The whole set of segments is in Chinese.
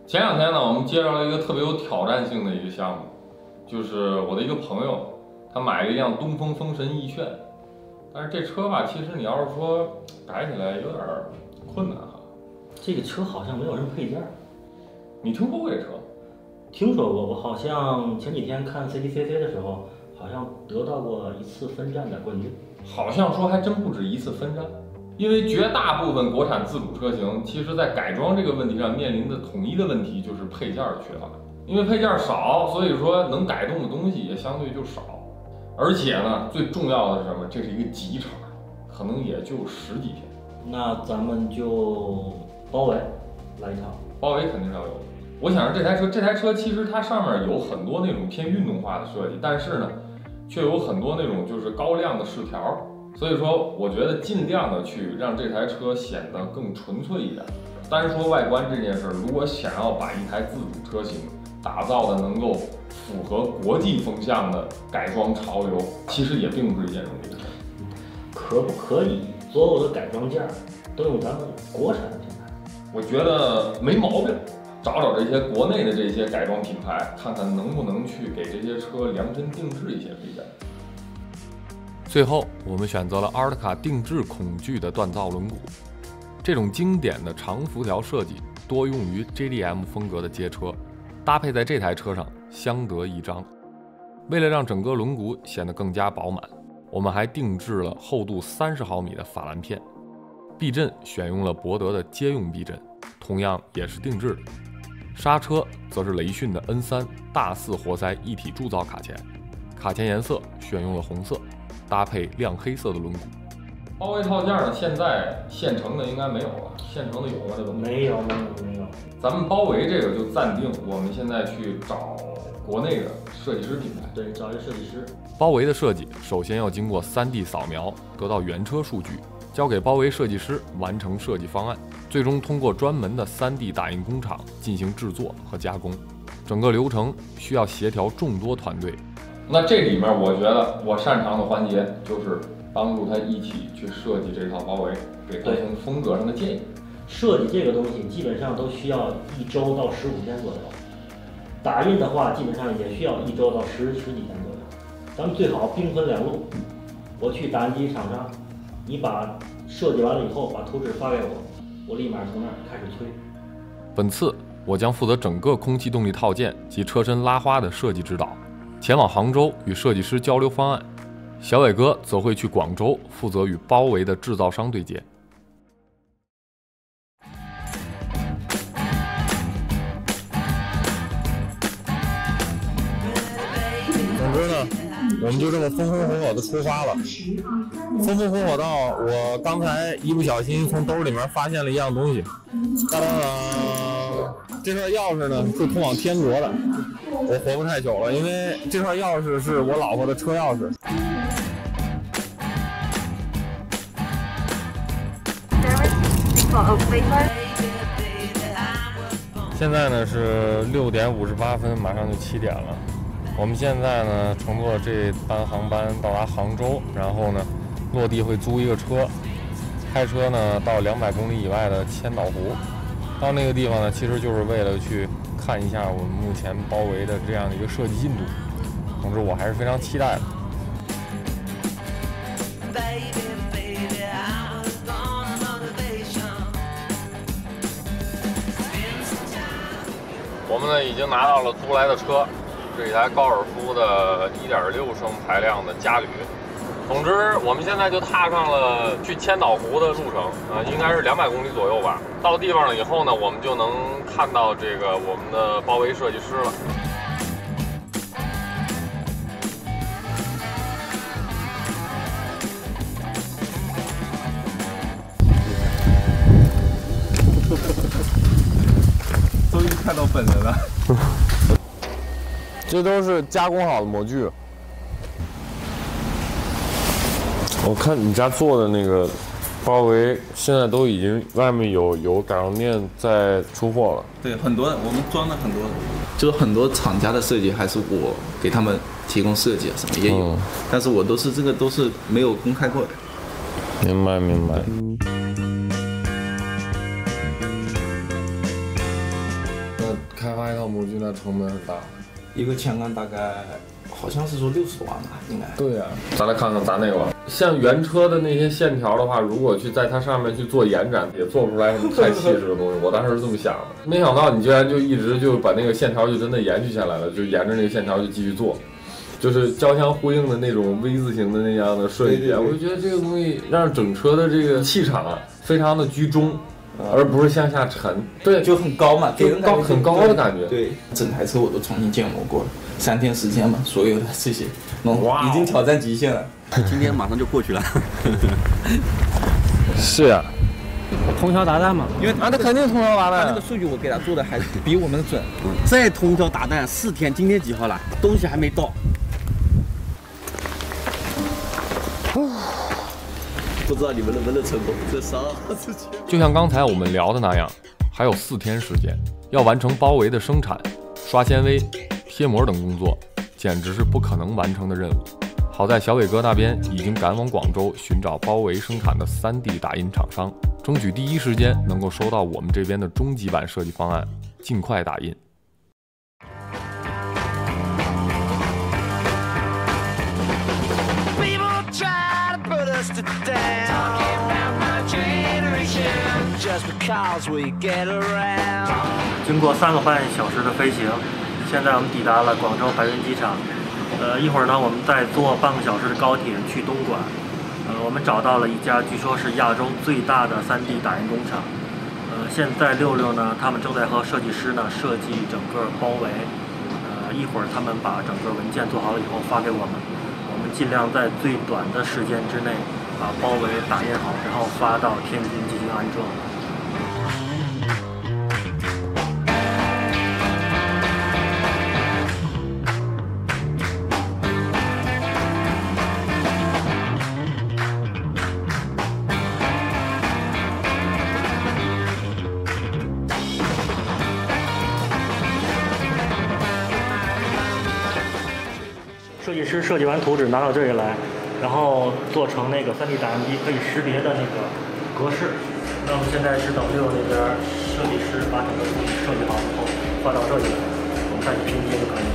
前两天呢，我们接到了一个特别有挑战性的一个项目，就是我的一个朋友，他买了一辆东风风神翼炫，但是这车吧，其实你要是说改起来有点困难哈。 这个车好像没有什么配件。 你听说过这车？ 听说过，我好像前几天看 CDCC 的时候，好像得到过一次分站的冠军。 好像说还真不止一次分站。因为绝大部分国产自主车型，其实在改装这个问题上面临的统一的问题就是配件的缺乏。因为配件少，所以说能改动的东西也相对就少。而且呢，最重要的是什么？这是一个急茬，可能也就10几天。 那咱们就包围来一趟。 包围肯定是要有的。我想着这台车其实它上面有很多那种偏运动化的设计，但是呢，却有很多那种就是高亮的饰条。所以说，我觉得尽量的去让这台车显得更纯粹一点。单说外观这件事，如果想要把一台自主车型打造的能够符合国际风向的改装潮流，其实也并不是一件容易的事。 可不可以所有的改装件都用咱们国产的品牌？ 我觉得没毛病。找这些国内的这些改装品牌，看看能不能去给这些车量身定制一些配件。 最后，我们选择了阿尔塔卡定制孔距的锻造轮毂，这种经典的长辐条设计多用于 JDM 风格的街车，搭配在这台车上相得益彰。为了让整个轮毂显得更加饱满，我们还定制了厚度30毫米的法兰片，避震选用了博德的街用避震，同样也是定制的。刹车则是雷讯的 N3大4活塞一体铸造卡钳，卡钳颜色选用了红色，搭配亮黑色的轮毂。 包围套件呢，现在现成的应该没有了，现成的有吗？这都没有。 咱们包围这个就暂定，我们现在去找国内的设计师品牌， 对，找一个设计师。 包围的设计首先要经过3D 扫描，得到原车数据，交给包围设计师完成设计方案，最终通过专门的3D 打印工厂进行制作和加工。整个流程需要协调众多团队。 那这里面我觉得我擅长的环节就是帮助他一起去设计这套包围，给他从风格上的建议。 设计这个东西基本上都需要1周到15天左右，打印的话基本上也需要1周到十几天左右。咱们最好兵分2路，我去打印机厂商，你把设计完了以后把图纸发给我，我立马从那儿开始催。 本次我将负责整个空气动力套件及车身拉花的设计指导，前往杭州与设计师交流方案。小伟哥则会去广州负责与包围的制造商对接。 总之呢，我们就这么风风火火的出发了。风风火火到我刚才一不小心从兜里面发现了一样东西。当当当，这串钥匙呢是通往天国的。我活不太久了，因为这串钥匙是我老婆的车钥匙。现在呢是6点58分，马上就7点了。我们现在呢乘坐这班航班到达杭州，然后呢落地会租一个车，开车呢到200公里以外的千岛湖。到那个地方呢，其实就是为了去看一下我们目前包围的这样的一个设计进度。总之，我还是非常期待的。 我们呢已经拿到了租来的车，是一台高尔夫的1.6升排量的嘉旅。总之，我们现在就踏上了去千岛湖的路程，应该是200公里左右吧。到地方了以后呢，我们就能看到这个我们的包围设计师了。 终于看到本人了。 这都是加工好的模具。我看你家做的那个包围，现在都已经外面有改装店在出货了。 对，很多我们装了很多，就是很多厂家的设计还是我给他们提供设计啊，什么也有，但是我都是没有公开过的。 明白明白。 开发一套模具那成本很大。 一个枪杆大概好像是说60多万吧，应该。 对呀、咱来看看咱那个吧。像原车的那些线条的话，如果去在它上面去做延展，也做不出来什么太细致的东西。我当时是这么想的，没想到你居然就一直就把那个线条就真的延续下来了，就沿着那个线条就继续做。就是交相呼应的那种 V 字形的那样的设计，对，我就觉得这个东西让整车的这个气场啊非常的居中，而不是向下沉，对， 就很高嘛，给人感觉很高的感觉。 对，整台车我都重新建模过了，3天时间嘛，所有的这些， 哇， 已经挑战极限了。 今天马上就过去了。 是呀、 通宵达旦嘛， 因为那肯定通宵达旦。 那个数据我给他做的还比我们准。 再通宵达旦4天，今天几号了？东西还没到。不知道你们能不能成功？这啥事情？ 就像刚才我们聊的那样，还有4天时间，要完成包围的生产、刷纤维、贴膜等工作，简直是不可能完成的任务。好在小伟哥那边已经赶往广州寻找包围生产的3D 打印厂商，争取第一时间能够收到我们这边的终极版设计方案，尽快打印。 经过3个半小时的飞行，现在我们抵达了广州海运机场。一会儿呢，我们再坐半个小时的高铁去东莞。我们找到了一家据说是亚洲最大的3D 打印工厂。现在66呢，他们正在和设计师呢设计整个包围。一会儿他们把整个文件做好了以后发给我们，我们尽量在最短的时间之内把包围打印好，然后发到天津进行安装。设计师设计完图纸拿到这里来，然后做成那个3D 打印机可以识别的那个格式。那我们现在是等6那边设计师把整个图纸设计好以后发到这里来，我们再去拼接就可以。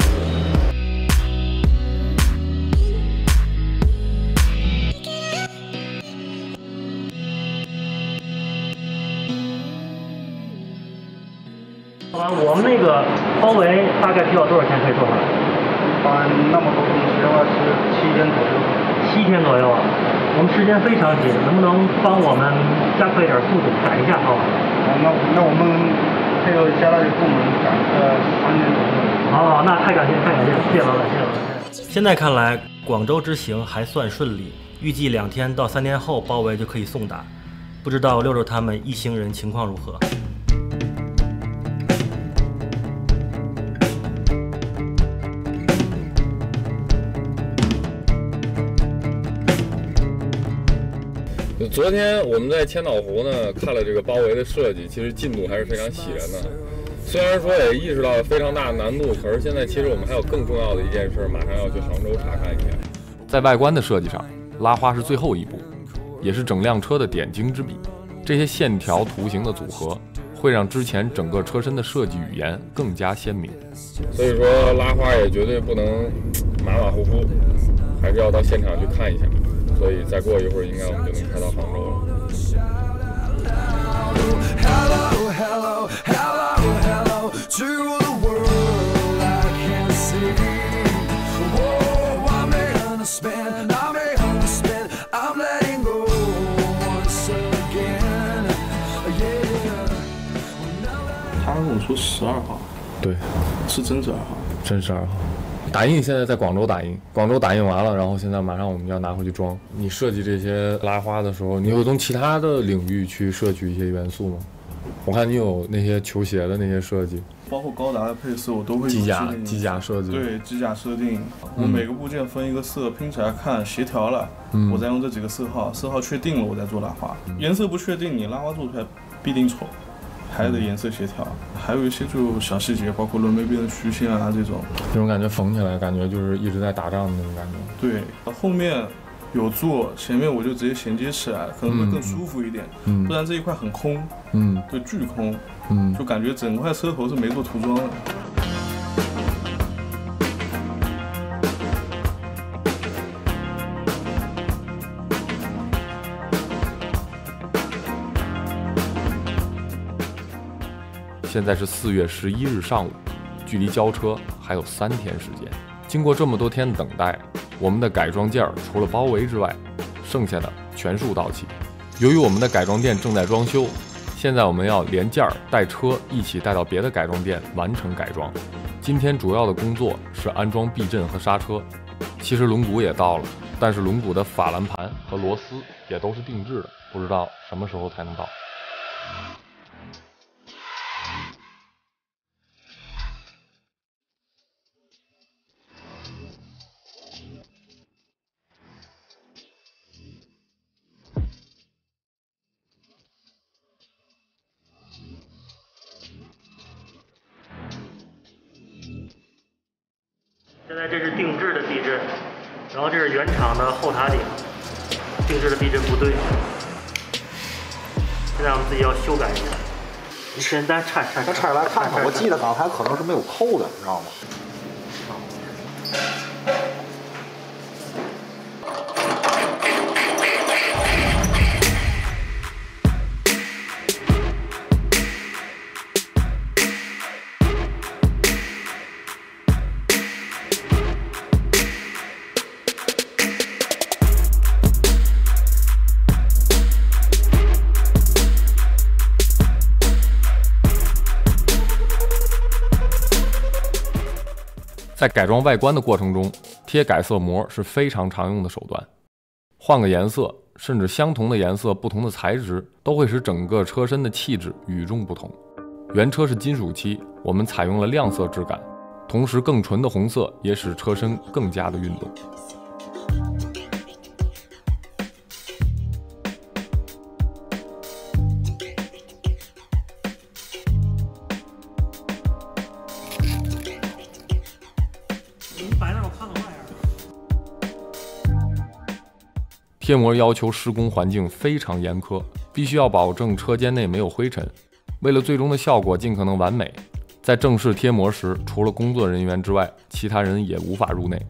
我们那个包围大概需要多少钱可以做出来？ 搬那么多东西的话是7天左右。 7天左右啊！我们时间非常紧，能不能帮我们加快一点速度，赶一下好吧？ 那我们配合加大的部门赶个3天左右。 好，那太感谢，谢谢老板，谢谢老板。现在看来，广州之行还算顺利，预计2天到3天后包围就可以送达。不知道66他们一行人情况如何？ 昨天我们在千岛湖呢看了这个包围的设计，其实进度还是非常喜人的。虽然说也意识到了非常大的难度，可是现在其实我们还有更重要的一件事，马上要去杭州查看一下。在外观的设计上，拉花是最后一步，也是整辆车的点睛之笔。这些线条图形的组合，会让之前整个车身的设计语言更加鲜明。所以说拉花也绝对不能马马虎虎，还是要到现场去看一下。所以再过一会儿，应该我们就能开到杭州了。 他跟我说12号， 对， 是真12号， 真12号。打印现在在广州打印，广州打印完了，然后现在马上我们要拿回去装。你设计这些拉花的时候，你有从其他的领域去摄取一些元素吗？我看你有那些球鞋的那些设计， 包括高达的配色我都会机甲设计。 对，机甲设定，我每个部件分一个色，拼起来看协调了，我再用这几个色号确定了，我再做拉花。颜色不确定，你拉花做出来必定丑。还得颜色协调，还有一些就小细节，包括轮眉边的曲线啊，这种感觉缝起来感觉就是一直在打仗的那种感觉。 对，后面有座，前面我就直接衔接起来，可能会更舒服一点。不然这一块很空，就巨空，就感觉整块车头是没做涂装的。 现在是4月11日上午，距离交车还有3天时间。经过这么多天的等待，我们的改装件除了包围之外，剩下的全数到齐。由于我们的改装店正在装修，现在我们要连件带车一起带到别的改装店完成改装。今天主要的工作是安装避震和刹车。其实轮毂也到了，但是轮毂的法兰盘和螺丝也都是定制的，不知道什么时候才能到。 现在这是定制的避震，然后这是原厂的后塔顶，定制的避震不对，现在我们自己要修改一下。你先咱拆来看看，我记得刚才可能是没有扣的，你知道吗？ 在改装外观的过程中，贴改色膜是非常常用的手段。换个颜色，甚至相同的颜色、不同的材质，都会使整个车身的气质与众不同。原车是金属漆，我们采用了亮色质感，同时更纯的红色也使车身更加的运动。贴膜要求施工环境非常严苛，必须要保证车间内没有灰尘。为了最终的效果尽可能完美，在正式贴膜时，除了工作人员之外，其他人也无法入内。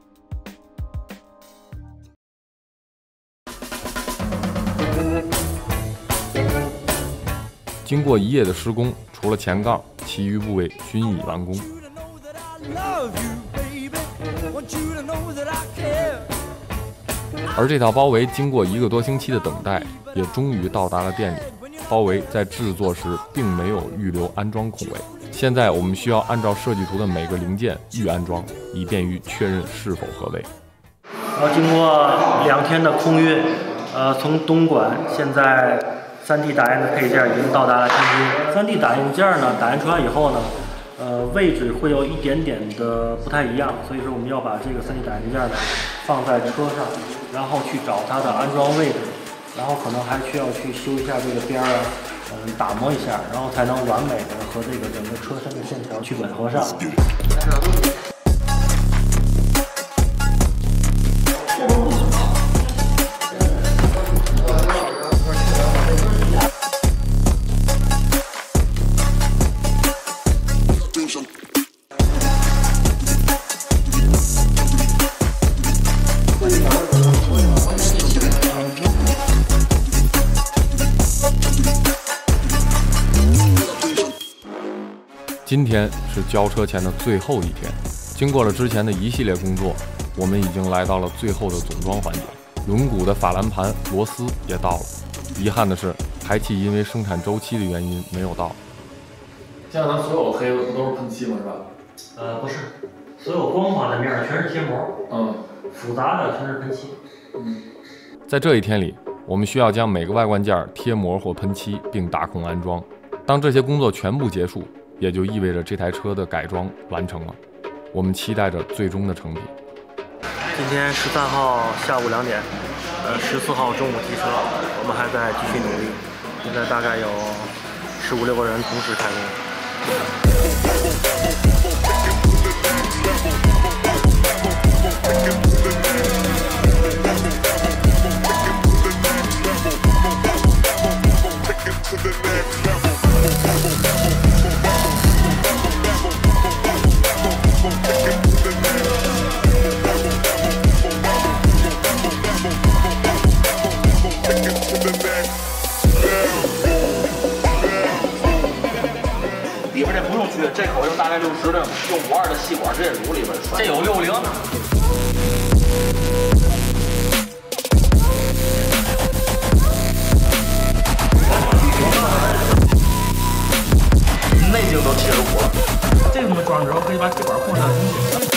经过1夜的施工，除了前杠，其余部位均已完工。而这套包围经过1个多星期的等待，也终于到达了店里。包围在制作时并没有预留安装孔位，现在我们需要按照设计图的每个零件预安装，以便于确认是否合位。 然后经过2天的空运，从东莞现在3D 打印的配件已经到达了天津。3D 打印件呢，打印出来以后呢，位置会有一点点的不太一样，所以说我们要把这个3D 打印件呢放在车上，然后去找它的安装位置，然后可能还需要去修一下这个边啊，打磨一下，然后才能完美的和这个整个车身的线条去吻合上。 今天是交车前的最后一天，经过了之前的一系列工作，我们已经来到了最后的总装环节。轮毂的法兰盘、螺丝也到了，遗憾的是，排气因为生产周期的原因没有到。 现在咱所有黑的都是喷漆吗？是吧？ 不是，所有光滑的面全是贴膜，复杂的全是喷漆。 在这一天里，我们需要将每个外观件贴膜或喷漆，并打孔安装。当这些工作全部结束，也就意味着这台车的改装完成了。我们期待着最终的成品。 今天13号下午2点，14号中午提车，我们还在继续努力。现在大概有15、16个人同时开工。 里边这不用去，这口径大概60的，用52的细管直接乳里边栓。这有60的。内径都75了，这个装之后可以把气管控上去。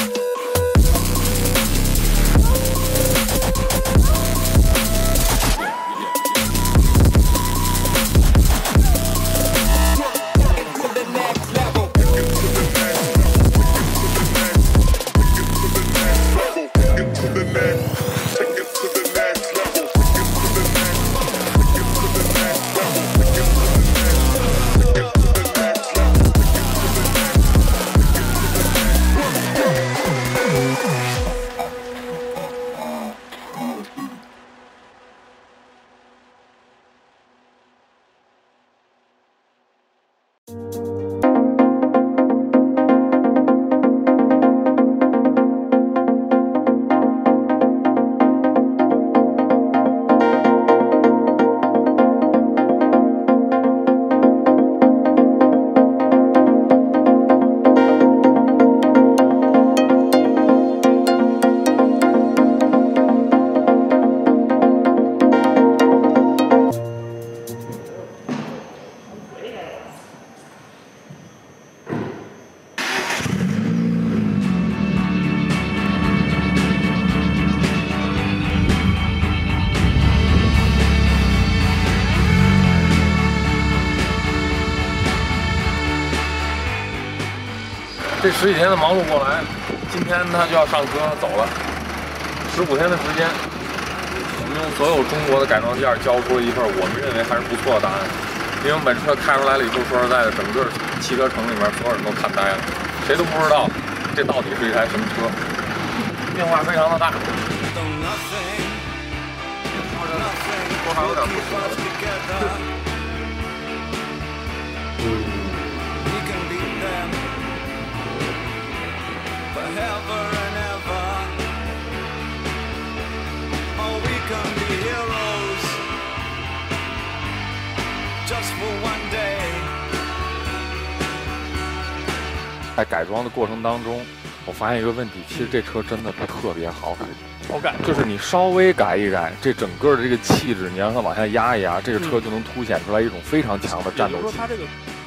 这10几天的忙碌过来，今天他就要上车走了。15天的时间，我们用所有中国的改装件交出了一份我们认为还是不错的答案。因为我们把车开出来了以后，说实在的，整个汽车城里面所有人都看呆了，谁都不知道这到底是一台什么车，变化非常的大。多少有点不舍得。在改装的过程当中，我发现一个问题，其实这车真的特别好改。好改，就是你稍微改一改，这整个的这个气质，你让它往下压一压，这个车就能凸显出来一种非常强的战斗气。